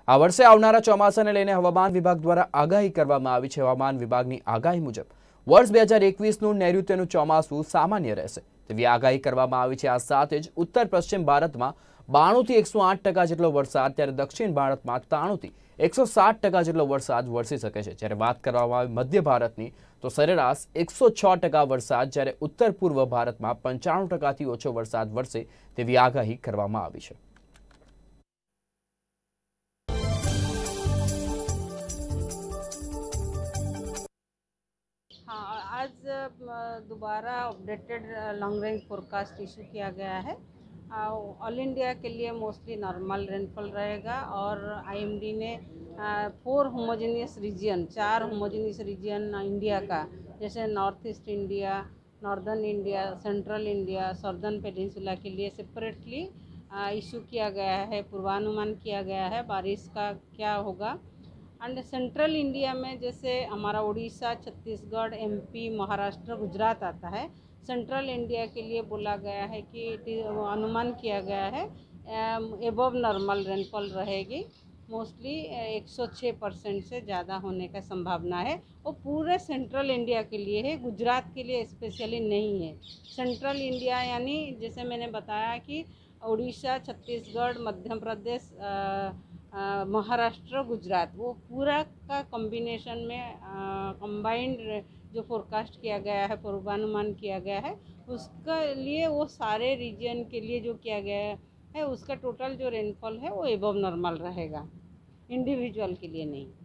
આ વર્ષે આવનારા ચોમાસાને લઈને હવામાન વિભાગ દ્વારા આગાહી કરવામાં આવી છે। હવામાન વિભાગની આગાહી મુજબ વર્ષ 2021નું નૈઋત્યનું ચોમાસું સામાન્ય રહેશે તેવી આગાહી કરવામાં આવી છે। આ સાથે જ ઉત્તર પશ્ચિમ ભારતમાં 92 થી 108% જેટલો વરસાદ, ત્યારે દક્ષિણ ભારતમાં 93 થી 160% જેટલો વરસાદ વરસી શકે છે। જ્યારે વાત કરવામાં આવે મધ્ય ભારતની તો સરેરાશ 106% વરસાદ, જ્યારે ઉત્તર પૂર્વ ભારતમાં 95% થી ઓછો વરસાદ વરસે તેવી આગાહી કરવામાં આવી છે। हाँ, आज दोबारा updated long range forecast issue किया गया है। ऑल इंडिया के लिए मोस्टली नॉर्मल रेनफॉल रहेगा और आईएमडी ने 4 homogeneous region, 4 homogeneous region India का, जैसे north east India, northern India, central India, southern peninsula के लिए सेपरेटली इशू किया गया है। पूर्वानुमान किया गया है बारिश का क्या होगा। एंड सेंट्रल इंडिया में जैसे हमारा उड़ीसा, छत्तीसगढ़, एमपी, महाराष्ट्र, गुजरात आता है, सेंट्रल इंडिया के लिए बोला गया है कि अनुमान किया गया है एबव नॉर्मल रेनफॉल रहेगी। मोस्टली 106% से ज़्यादा होने का संभावना है। वो पूरे सेंट्रल इंडिया के लिए है, गुजरात के लिए स्पेशली नहीं है। सेंट्रल इंडिया यानी जैसे मैंने बताया कि उड़ीसा, छत्तीसगढ़, मध्य प्रदेश, महाराष्ट्र, गुजरात, वो पूरा का कॉम्बिनेशन में कंबाइंड जो फोरकास्ट किया गया है, पूर्वानुमान किया गया है, उसके लिए वो सारे रीजन के लिए जो किया गया है उसका टोटल जो रेनफॉल है वो एबव नॉर्मल रहेगा, इंडिविजुअल के लिए नहीं।